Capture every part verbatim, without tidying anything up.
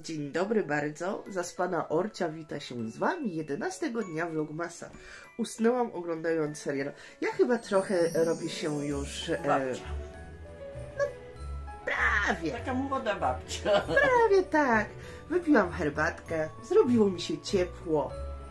Dzień dobry bardzo, zaspana Orcia wita się z Wami jedenastego dnia vlogmasa. Usnęłam oglądając serial. Ja chyba trochę robię się już... E, no, prawie. Taka młoda babcia. Prawie tak. Wypiłam herbatkę, zrobiło mi się ciepło.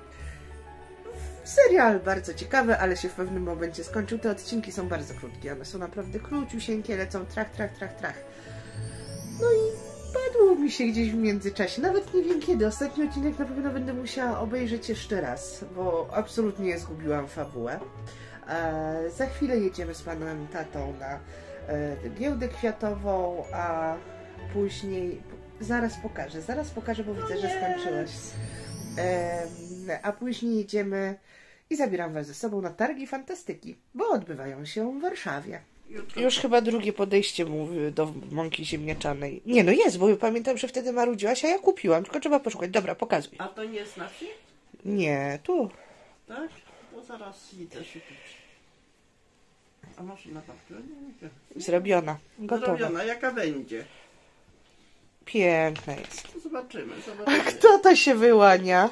Serial bardzo ciekawy, ale się w pewnym momencie skończył. Te odcinki są bardzo krótkie, one są naprawdę króciusieńkie, lecą trach, trach, trach, trach. No i padło mi się gdzieś w międzyczasie, nawet nie wiem kiedy. Ostatni odcinek na pewno będę musiała obejrzeć jeszcze raz, bo absolutnie zgubiłam fabułę. E, za chwilę jedziemy z panem tatą na e, giełdę kwiatową, a później... Zaraz pokażę, zaraz pokażę, bo widzę, że skończyłaś. E, a później jedziemy i zabieram Was ze sobą na targi fantastyki, bo odbywają się w Warszawie. Już chyba drugie podejście mówię do mąki ziemniaczanej. Nie, no jest, bo pamiętam, że wtedy marudziłaś, a ja kupiłam, tylko trzeba poszukać. Dobra, pokazuj. A to nie jest na wsi? Nie, tu. Tak? To zaraz idę szukać. A maszyna babcia? Zrobiona, gotowa. Zrobiona, jaka będzie? Piękna jest. Zobaczymy, A zobaczymy. kto to się wyłania?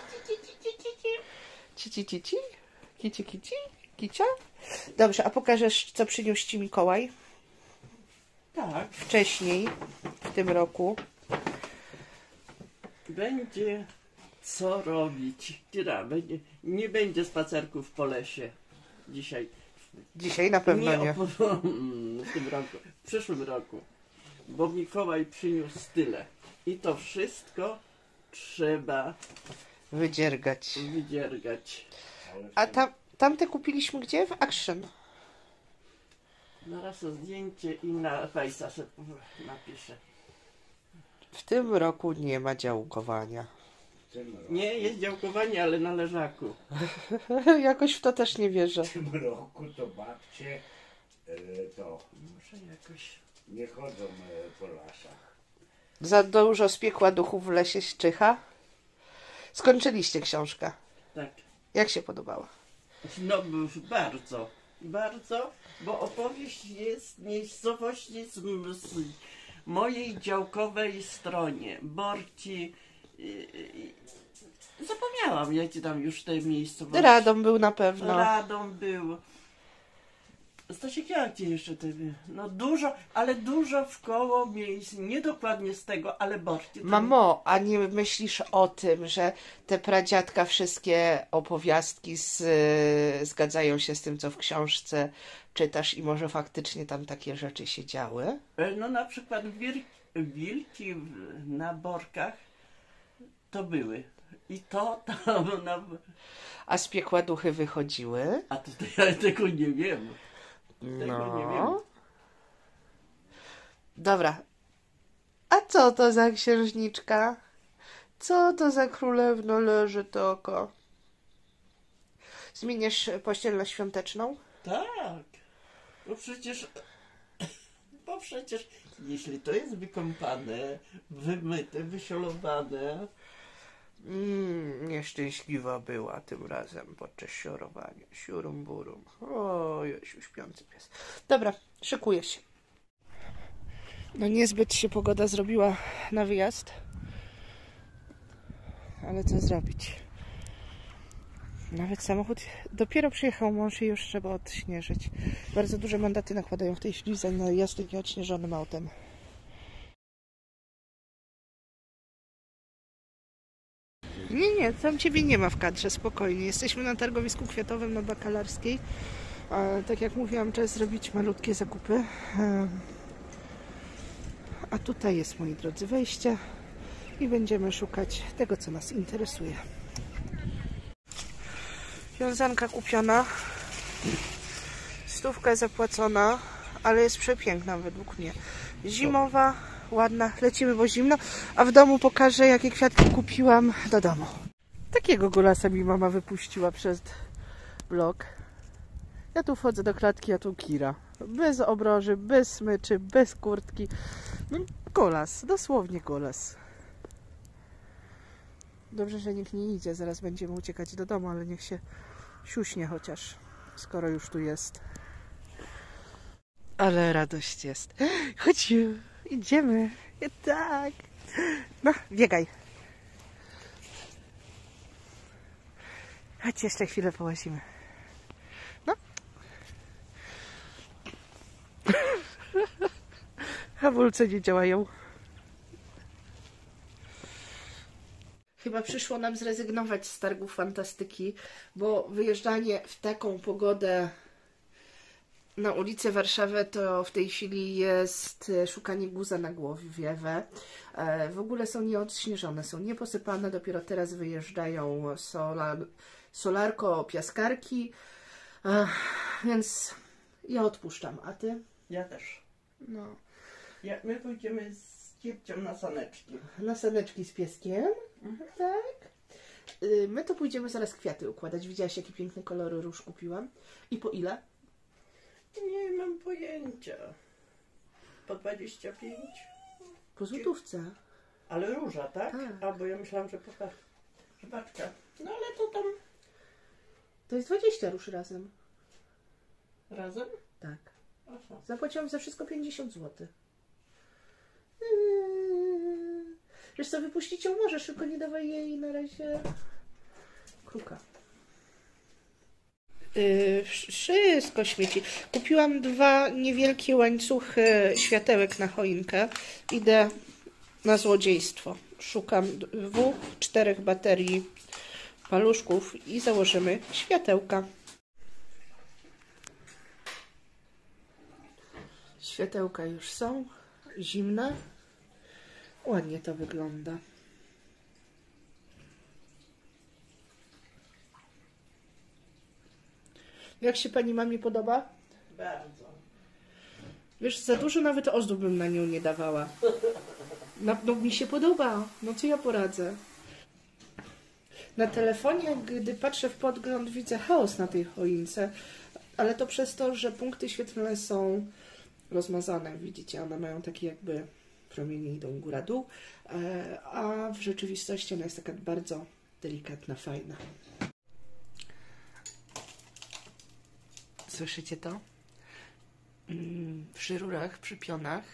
Cici, cici? Kici, kici? Kicia? Dobrze, a pokażesz, co przyniósł Ci Mikołaj? Tak. Wcześniej, w tym roku. Będzie co robić. Tyra, będzie, nie będzie spacerków po lesie dzisiaj. Dzisiaj na pewno nie. Nie, o, w tym roku, w przyszłym roku. Bo Mikołaj przyniósł tyle. I to wszystko trzeba Wydziergać. wydziergać. A tam, tamte kupiliśmy gdzie? W Action. Zaraz o zdjęcie i na fejsa sobie napiszę. W tym roku nie ma działkowania. Nie, jest działkowanie, ale na leżaku. Jakoś w to też nie wierzę. W tym roku to babcie e, to Muszę jakoś... nie chodzą e, po lasach. Za dużo spiekła duchów w lesie Szczycha. Skończyliście książkę. Tak. Jak się podobała? No bardzo, bardzo, bo opowieść jest miejscowości z, z mojej działkowej stronie. Borci... i- i- Zapomniałam, jakie tam już te miejscowości. Radom był na pewno. Radom był. Stasiek, jakie jeszcze te... No dużo, ale dużo wkoło miejsc, nie dokładnie z tego, ale Borci. to- Mamo, a nie myślisz o tym, że te pradziadka wszystkie opowiastki z, zgadzają się z tym, co w książce czytasz i może faktycznie tam takie rzeczy się działy? No na przykład wir, wilki w- na Borkach to były. I to tam... Na, A z piekła duchy wychodziły? a to, to ja tego nie wiem. Tego nie wiem. Dobra. A co to za księżniczka? Co to za królewno leży to oko? Zmieniasz pościel świąteczną? Tak. Bo przecież... Bo przecież jeśli to jest wykąpane, wymyte, wysiolowane... Mm, nieszczęśliwa była tym razem podczas siorowania. Siurum burum. O, Josiu, śpiący pies. Dobra, szykuję się. No niezbyt się pogoda zrobiła na wyjazd. Ale co zrobić? Nawet samochód dopiero przyjechał mąż i już trzeba odśnieżyć. Bardzo duże mandaty nakładają w tej chwili za jazdę nieodśnieżonym autem. Nie, nie, tam Ciebie nie ma w kadrze, spokojnie. Jesteśmy na targowisku kwiatowym na Bakalarskiej. A, tak jak mówiłam, czas zrobić malutkie zakupy. A tutaj jest, moi drodzy, wejście i będziemy szukać tego, co nas interesuje. Wiązanka kupiona, stówka zapłacona, ale jest przepiękna według mnie. Zimowa, ładna, lecimy, bo zimno, a w domu pokażę, jakie kwiatki kupiłam do domu. Takiego golasa mi mama wypuściła przez blok. Ja tu wchodzę do klatki, a tu Kira. Bez obroży, bez smyczy, bez kurtki. No, golas, dosłownie golas. Dobrze, że nikt nie idzie, zaraz będziemy uciekać do domu, ale niech się siuśnie chociaż, skoro już tu jest. Ale radość jest. Chodź, idziemy. Tak. No, biegaj. Chodź, jeszcze chwilę połazimy. No. Hamulce nie działają. Chyba przyszło nam zrezygnować z targów fantastyki, bo wyjeżdżanie w taką pogodę na ulicę Warszawy to w tej chwili jest szukanie guza na głowie. W ogóle są nieodśnieżone, są nieposypane, dopiero teraz wyjeżdżają solar, solarko, piaskarki, więc ja odpuszczam. A ty? Ja też. No. Ja, my pójdziemy z Kiepcią na saneczki. Na saneczki z pieskiem? Mhm. Tak. Y, My to pójdziemy zaraz kwiaty układać. Widziałaś, jakie piękne kolory róż kupiłam? I po ile? Nie mam pojęcia. Po dwadzieścia pięć? Po złotówce. Ale róża, tak? Tak. A, bo ja myślałam, że po że paczka. No ale to tam To jest dwadzieścia róż razem. razem? Tak. Aha. Zapłaciłam za wszystko pięćdziesiąt złotych. Yy. Wiesz co, wypuścić ją możesz, tylko nie dawaj jej na razie kruka. Yy, wszystko śmieci. Kupiłam dwa niewielkie łańcuchy światełek na choinkę. Idę na złodziejstwo. Szukam dwóch, czterech baterii paluszków i założymy światełka. Światełka już są. Zimne. Ładnie to wygląda. Jak się pani mamie podoba? Bardzo. Wiesz, za dużo nawet ozdób bym na nią nie dawała. No, no mi się podoba. No co ja poradzę? Na telefonie, gdy patrzę w podgląd, widzę chaos na tej choince. Ale to przez to, że punkty świetlne są rozmazane. Widzicie, one mają takie jakby promienie idą góra-dół, a w rzeczywistości ona jest taka bardzo delikatna, fajna. Słyszycie to? Przy rurach, przy pionach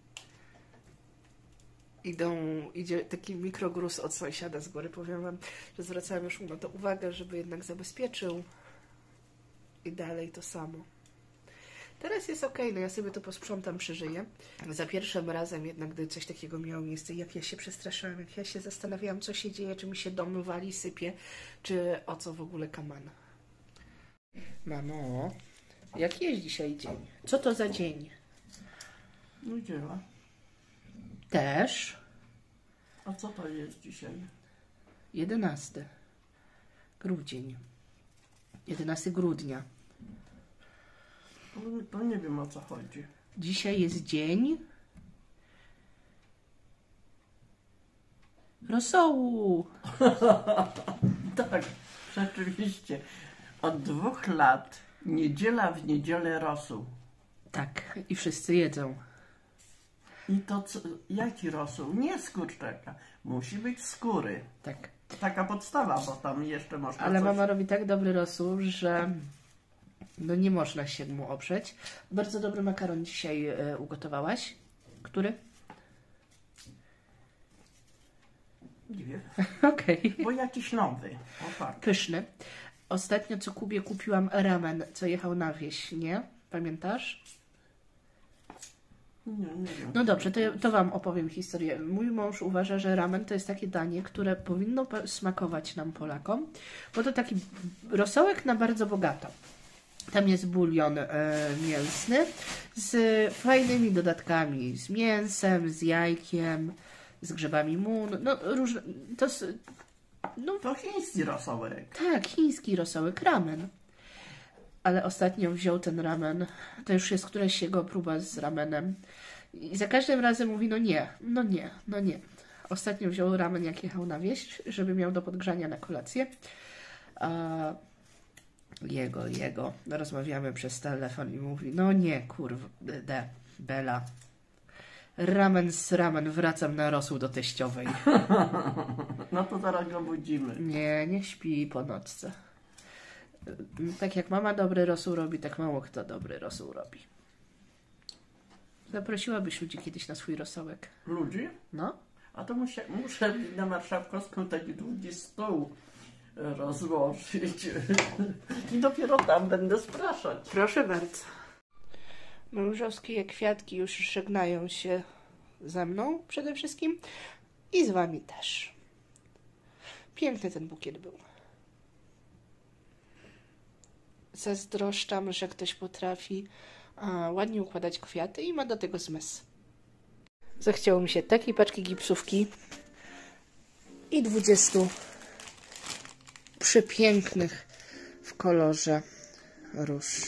idą, idzie taki mikrogruz od sąsiada z góry. Powiem wam, że zwracałam już mu na to uwagę, żeby jednak zabezpieczył i dalej to samo. Teraz jest ok, no ja sobie to posprzątam, przeżyję. Za pierwszym razem jednak, gdy coś takiego miało miejsce, jak ja się przestraszyłam, jak ja się zastanawiałam, co się dzieje, czy mi się dom wali, sypie, czy o co w ogóle kaman. Mamo, jaki jest dzisiaj dzień? Co to za dzień? Niedziela. Też A co to jest dzisiaj? jedenasty grudzień. jedenastego grudnia. To, to nie wiem, o co chodzi. Dzisiaj jest dzień rosołu. Tak, rzeczywiście. Od dwóch lat niedziela w niedzielę rosół. Tak, i wszyscy jedzą. I to co, jaki rosół? Nie z kurczaka. Musi być skóry. Tak. Taka podstawa, bo tam jeszcze można Ale coś... mama robi tak dobry rosół, że no nie można się mu oprzeć. Bardzo dobry makaron dzisiaj y, ugotowałaś. Który? Nie wiem, Okej. bo jakiś nowy. O tak. Pyszny. Ostatnio co Kubie kupiłam ramen, co jechał na wieś, nie? Pamiętasz? Nie, nie wiem. No dobrze, to, ja, to wam opowiem historię. Mój mąż uważa, że ramen to jest takie danie, które powinno smakować nam Polakom, bo to taki rosołek na bardzo bogato. Tam jest bulion e, mięsny z fajnymi dodatkami, z mięsem, z jajkiem, z grzybami mun, no różne, to s- no To chiński rosołek. tak, chiński rosołek ramen. Ale ostatnio wziął ten ramen, to już jest któraś jego próba z ramenem i za każdym razem mówi, no nie, no nie, no nie. Ostatnio wziął ramen, jak jechał na wieś, żeby miał do podgrzania na kolację. A jego, jego, rozmawiamy przez telefon i mówi, no nie, kurde, Bela, ramen z ramen, wracam na rosół do teściowej. No to zaraz go budzimy. Nie, nie śpi po nocce. Tak jak mama dobry rosół robi, tak mało kto dobry rosół robi. Zaprosiłabyś ludzi kiedyś na swój rosołek. Ludzi? No? A to muszę, muszę na Marszałkowską taki długi stół rozłożyć. I dopiero tam będę spraszać. Proszę bardzo. Mężowskie kwiatki już żegnają się ze mną przede wszystkim i z wami też. Piękny ten bukiet był. Zazdroszczam, że ktoś potrafi a, ładnie układać kwiaty i ma do tego zmysł. Zachciało mi się takiej paczki gipsówki i dwudziestu przepięknych w kolorze róż.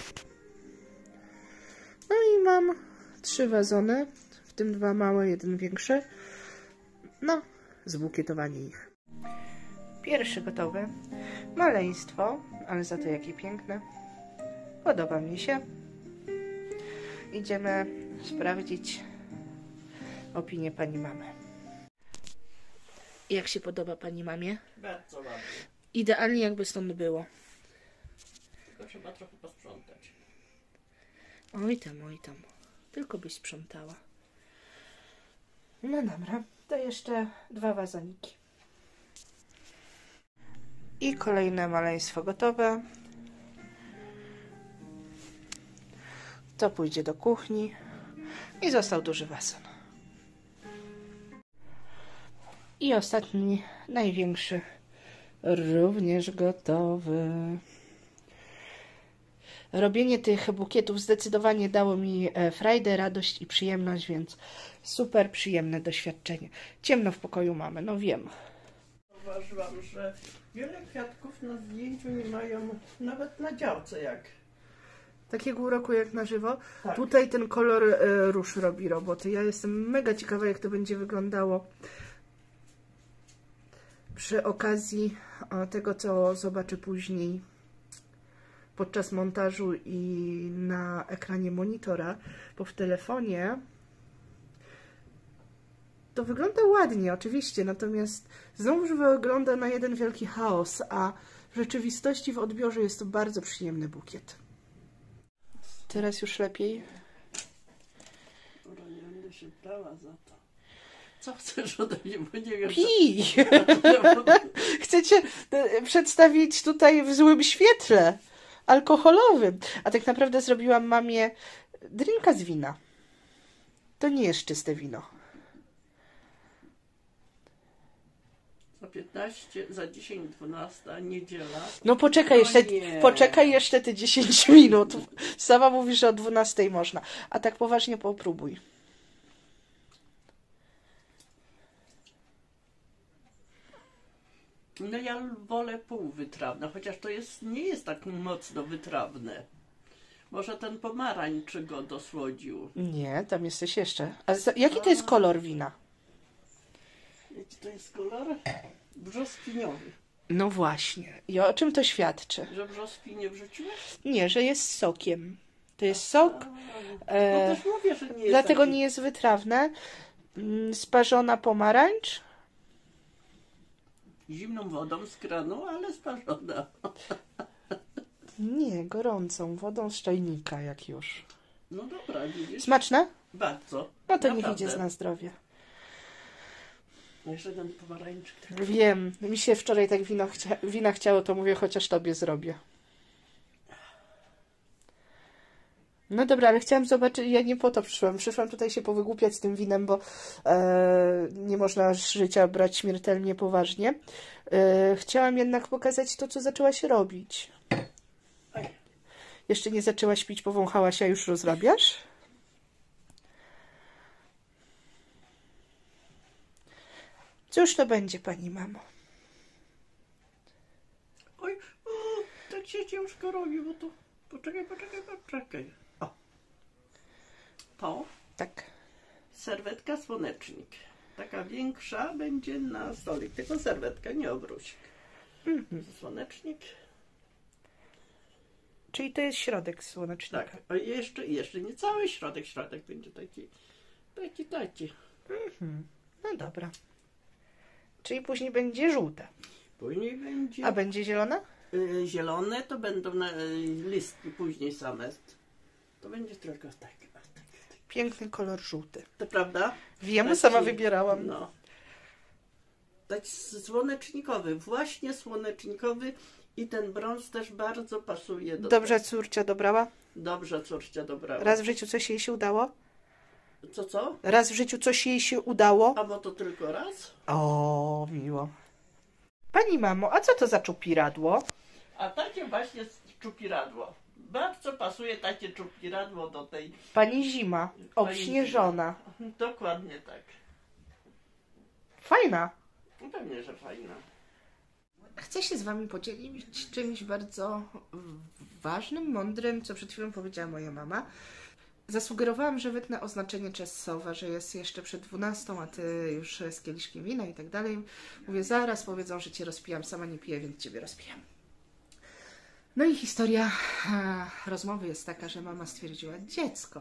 No i mam trzy wazony, w tym dwa małe, jeden większy. No, zbukietowanie ich. Pierwszy gotowy. Maleństwo, ale za to jakie piękne. Podoba mi się. Idziemy sprawdzić opinię pani mamy. Jak się podoba pani mamie? Bardzo ładnie. Idealnie jakby stąd było. Tylko trzeba trochę posprzątać. Oj tam, oj tam. Tylko byś sprzątała. No dobra, to jeszcze dwa wazoniki. I kolejne maleństwo gotowe. To pójdzie do kuchni. I został duży wazon. I ostatni, największy, również gotowy. Robienie tych bukietów zdecydowanie dało mi frajdę, radość i przyjemność, więc super przyjemne doświadczenie. Ciemno w pokoju mamy, no wiem. Zauważyłam, że wiele kwiatków na zdjęciu nie mają nawet na działce jak. Takiego uroku jak na żywo. Tak. Tutaj ten kolor e, róż robi roboty. Ja jestem mega ciekawa, jak to będzie wyglądało przy okazji o, tego, co zobaczę później podczas montażu i na ekranie monitora, bo w telefonie to wygląda ładnie, oczywiście, natomiast znowuż wygląda na jeden wielki chaos, a w rzeczywistości w odbiorze jest to bardzo przyjemny bukiet. Teraz już lepiej. Dobra, nie będę się brała za to. Co chcesz ode mnie, bo nie wiem. Pij! Chcecie przedstawić tutaj w złym świetle, alkoholowym. A tak naprawdę zrobiłam mamie drinka z wina. To nie jest czyste wino. Za piętnaście, za dziesięć, dwanaście, niedziela. No poczekaj No jeszcze, nie. poczekaj jeszcze te dziesięć minut. Sama mówisz, że o dwunastej można. A tak poważnie popróbuj. No ja wolę półwytrawne, chociaż to jest, nie jest tak mocno wytrawne. Może ten pomarańczy go dosłodził. Nie, tam jesteś jeszcze. A za, jaki to jest kolor wina? Jaki to jest kolor? Brzoskwiniowy. No właśnie. I o czym to świadczy? Że brzoskwinie wrzuciłeś? Nie, że jest sokiem. To jest sok. No E, też mówię, że nie jest dlatego taki... nie jest wytrawne. Mm, Sparzona pomarańcz. Zimną wodą z kranu, ale sparzona. Nie, gorącą wodą z czajnika, jak już. No dobra, widzisz? Smaczne? Bardzo. No to niech Naprawdę. idzie na zdrowie. Jeszcze ten pomarańczyk. Wiem, mi się wczoraj tak wino chcia wina chciało, to mówię, chociaż tobie zrobię. No dobra, ale chciałam zobaczyć, ja nie po to przyszłam. Przyszłam tutaj się powygłupiać z tym winem, bo e, nie można życia brać śmiertelnie poważnie. E, chciałam jednak pokazać to, co zaczęłaś robić. Oj. Jeszcze nie zaczęłaś pić, powąchałaś, a już rozrabiasz? Cóż to będzie, pani mamo? Oj, o, tak się ciężko robi, bo to... Poczekaj, poczekaj, poczekaj. O. To Tak. serwetka słonecznik. Taka większa będzie na stolik. Tylko serwetka, nie obrusik. Mhm. Słonecznik. Czyli to jest środek słonecznika. Tak, a jeszcze, jeszcze nie cały środek. Środek będzie taki, taki, taki. Mhm. No dobra. Czyli później będzie żółte. Później będzie... A będzie zielona? Y, zielone to będą na, y, listki później same. To będzie tylko tak. tak, tak. Piękny kolor żółty. To prawda? Wiem, Taki, sama wybierałam. No. Taki słonecznikowy, właśnie słonecznikowy i ten brąz też bardzo pasuje do Dobrze tego. córcia dobrała? Dobrze córcia dobrała. Raz w życiu coś jej się udało? Co, co? Raz w życiu coś jej się udało? A bo to tylko raz? O, miło. Pani mamo, a co to za czupiradło? A takie właśnie czupiradło. Bardzo pasuje takie czupiradło do tej... Pani zima, obśnieżona. Dokładnie tak. Fajna. No pewnie, że fajna. Chcę się z wami podzielić czymś bardzo ważnym, mądrym, co przed chwilą powiedziała moja mama. Zasugerowałam, że wytnę oznaczenie czasowe, że jest jeszcze przed dwunastą, a ty już z kieliszkiem wina i tak dalej. Mówię, zaraz powiedzą, że cię rozpijam, sama nie piję, więc ciebie rozpijam. No i historia a, rozmowy jest taka, że mama stwierdziła, dziecko,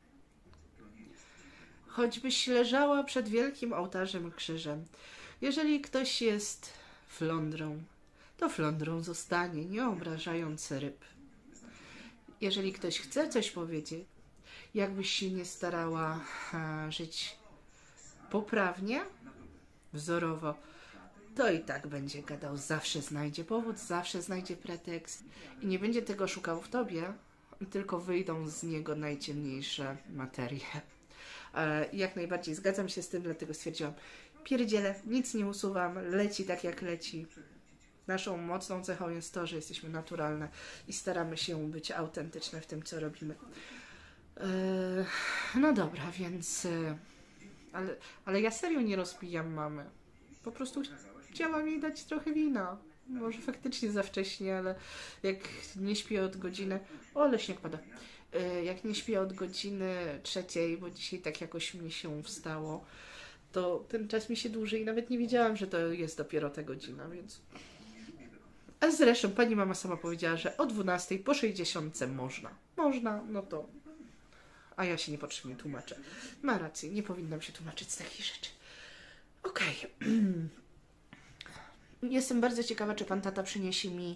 choćbyś leżała przed wielkim ołtarzem krzyżem, jeżeli ktoś jest flądrą, to flądrą zostanie, nie obrażając ryb. Jeżeli ktoś chce coś powiedzieć, jakbyś się nie starała a, żyć poprawnie, wzorowo, to i tak będzie gadał, zawsze znajdzie powód, zawsze znajdzie pretekst i nie będzie tego szukał w tobie, tylko wyjdą z niego najciemniejsze materie. E, jak najbardziej zgadzam się z tym, dlatego stwierdziłam, pierdzielę, nic nie usuwam, leci tak jak leci. Naszą mocną cechą jest to, że jesteśmy naturalne i staramy się być autentyczne w tym, co robimy. E, no dobra, więc... E, ale, ale ja serio nie rozpijam mamy. Po prostu chciałam jej dać trochę wina. Może faktycznie za wcześnie, ale jak nie śpię od godziny... O, ale śnieg pada. E, jak nie śpię od godziny trzeciej, bo dzisiaj tak jakoś mi się wstało, to ten czas mi się dłuży i nawet nie wiedziałam, że to jest dopiero ta godzina, więc... A zresztą pani mama sama powiedziała, że o dwunastej po sześćdziesiątce można. Można, no to... A ja się niepotrzebnie tłumaczę. Ma rację, nie powinnam się tłumaczyć z takich rzeczy. Okej. Okay. Jestem bardzo ciekawa, czy pan tata przyniesie mi...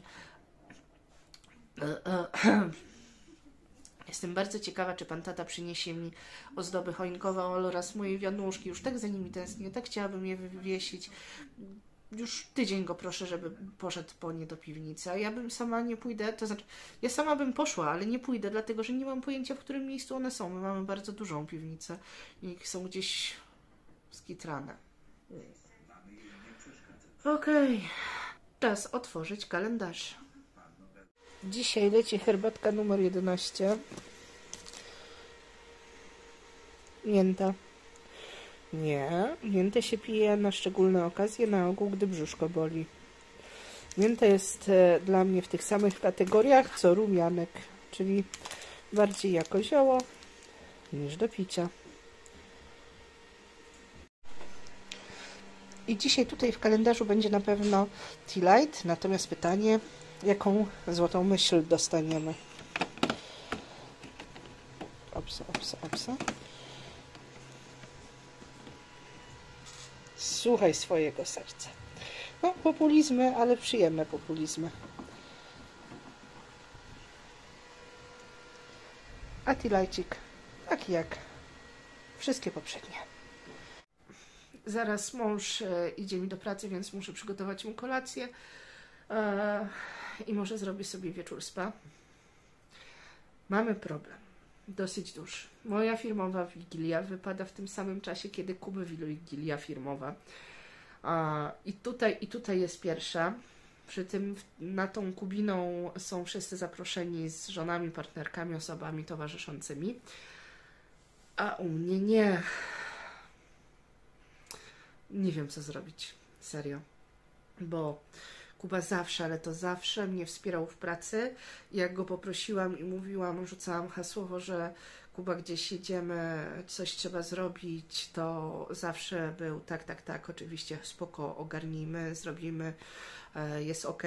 Jestem bardzo ciekawa, czy pan tata przyniesie mi ozdoby choinkowe oraz moje wianuszki. Już tak za nimi tęsknię, tak chciałabym je wywiesić. Już tydzień go proszę, żeby poszedł po nie do piwnicy, a ja bym sama nie pójdę, to znaczy, ja sama bym poszła, ale nie pójdę, dlatego, że nie mam pojęcia, w którym miejscu one są. My mamy bardzo dużą piwnicę i są gdzieś skitrane. Okej, okay. Czas otworzyć kalendarz. Dzisiaj leci herbatka numer jedenaście. Mięta. Nie, miętę się pije na szczególne okazje, na ogół, gdy brzuszko boli. Mięta jest e, dla mnie w tych samych kategoriach co rumianek, czyli bardziej jako zioło niż do picia. I dzisiaj tutaj w kalendarzu będzie na pewno Tea Light, natomiast pytanie, jaką złotą myśl dostaniemy. Opsa, opsa, opsa. Słuchaj swojego serca. No, populizmy, ale przyjemne populizmy. A tilajcik, tak jak wszystkie poprzednie. Zaraz mąż e, idzie mi do pracy, więc muszę przygotować mu kolację e, i może zrobię sobie wieczór spa. Mamy problem. Dosyć duży. Moja firmowa wigilia wypada w tym samym czasie, kiedy Kuby wigilia firmowa. A, i, tutaj, I tutaj jest pierwsza. Przy tym na tą Kubiną są wszyscy zaproszeni z żonami, partnerkami, osobami towarzyszącymi. A u mnie nie. Nie wiem, co zrobić. Serio. Bo Kuba zawsze, ale to zawsze mnie wspierał w pracy. Jak go poprosiłam i mówiłam, rzucałam hasłowo, że Kuba, gdzieś jedziemy, coś trzeba zrobić, to zawsze był tak, tak, tak, oczywiście, spoko, ogarnijmy, zrobimy, jest ok.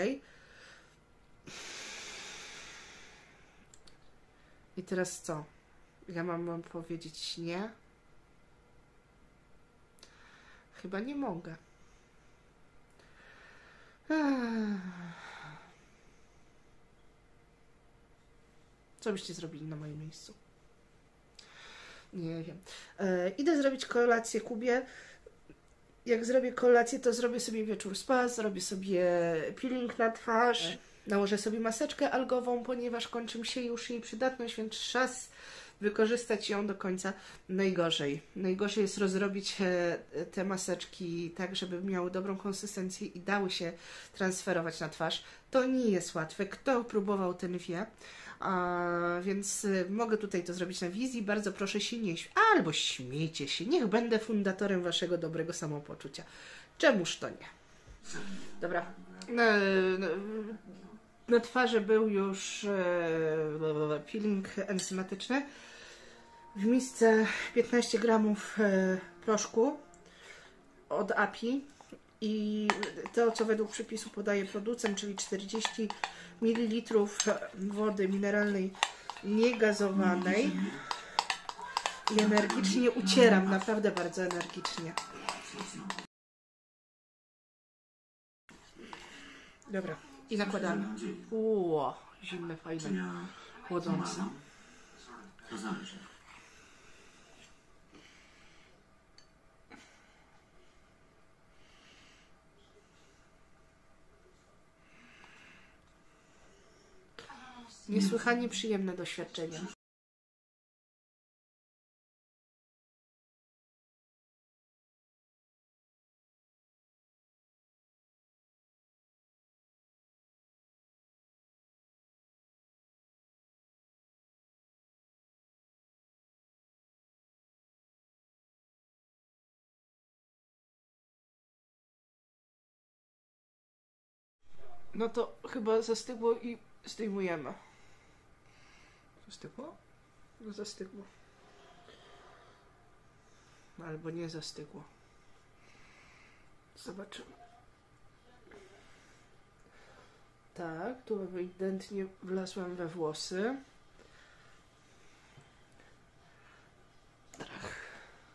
I teraz co? Ja mam powiedzieć nie? Chyba nie mogę. Co byście zrobili na moim miejscu? Nie wiem. E, idę zrobić kolację Kubie. Jak zrobię kolację, to zrobię sobie wieczór spa, zrobię sobie peeling na twarz, nałożę sobie maseczkę algową, ponieważ kończy mi się już jej przydatność, więc czas wykorzystać ją do końca. Najgorzej. Najgorzej jest rozrobić te maseczki tak, żeby miały dobrą konsystencję i dały się transferować na twarz. To nie jest łatwe. Kto próbował, ten wie. A, więc mogę tutaj to zrobić na wizji. Bardzo proszę się nie śmiać. Albo śmiejcie się. Niech będę fundatorem waszego dobrego samopoczucia. Czemuż to nie? Dobra. Na, na, na twarzy był już e, peeling enzymatyczny. W misce piętnaście gramów e, proszku od A P I i to, co według przepisu podaje producent, czyli czterdzieści mililitrów wody mineralnej niegazowanej. I energicznie ucieram, naprawdę bardzo energicznie. Dobra, i nakładamy. Ło, zimne, fajne, chłodzące. To zależy. Niesłychanie przyjemne doświadczenie. No to chyba zastygło i zdejmujemy. Zastygło? No zastygło. Albo nie zastygło. Zobaczymy. Tak, tu ewidentnie wlazłam we włosy. Trach.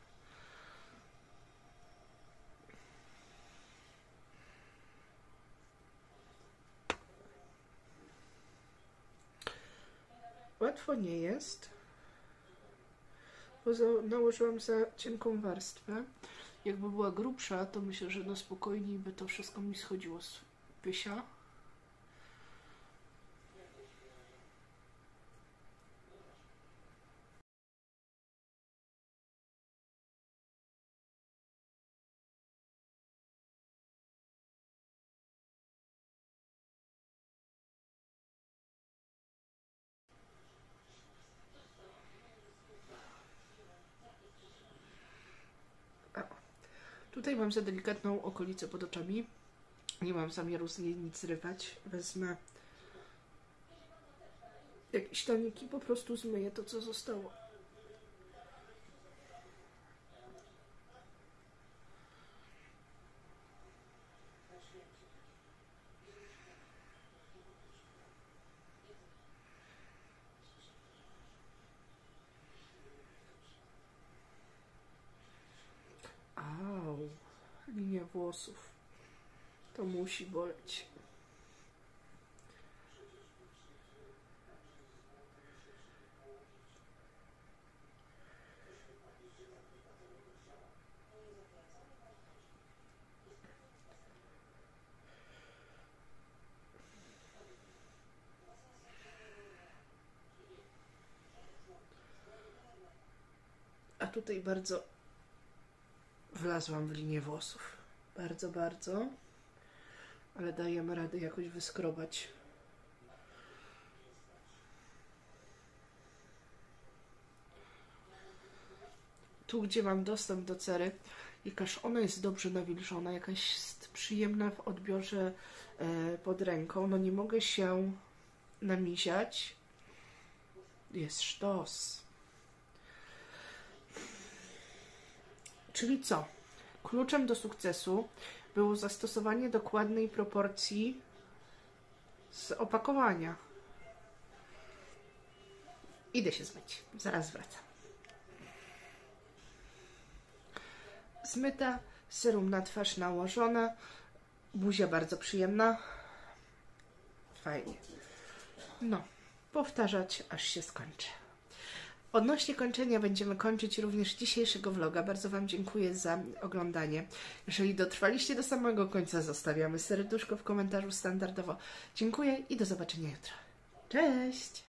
Łatwo nie jest, bo za, nałożyłam za cienką warstwę. Jakby była grubsza, to myślę, że no spokojniej by to wszystko mi schodziło z pysia. Tutaj mam za delikatną okolicę pod oczami. Nie mam zamiaru z niej nic zrywać. Wezmę jakieś toniki, po prostu zmyję to, co zostało. Au, linia włosów. To musi boleć. A tutaj bardzo wlazłam w linię włosów. Bardzo, bardzo. Ale dajemy radę jakoś wyskrobać. Tu, gdzie mam dostęp do cery, jakaż ona jest dobrze nawilżona, jakaś jest przyjemna w odbiorze e, pod ręką. No nie mogę się namiziać. Jest sztos. Czyli co? Kluczem do sukcesu było zastosowanie dokładnej proporcji z opakowania. Idę się zmyć. Zaraz wracam. Zmyta, serum na twarz nałożone, buzia bardzo przyjemna. Fajnie. No, powtarzać, aż się skończy. Odnośnie kończenia będziemy kończyć również dzisiejszego vloga. Bardzo Wam dziękuję za oglądanie. Jeżeli dotrwaliście do samego końca, zostawiamy serduszko w komentarzu standardowo. Dziękuję i do zobaczenia jutro. Cześć!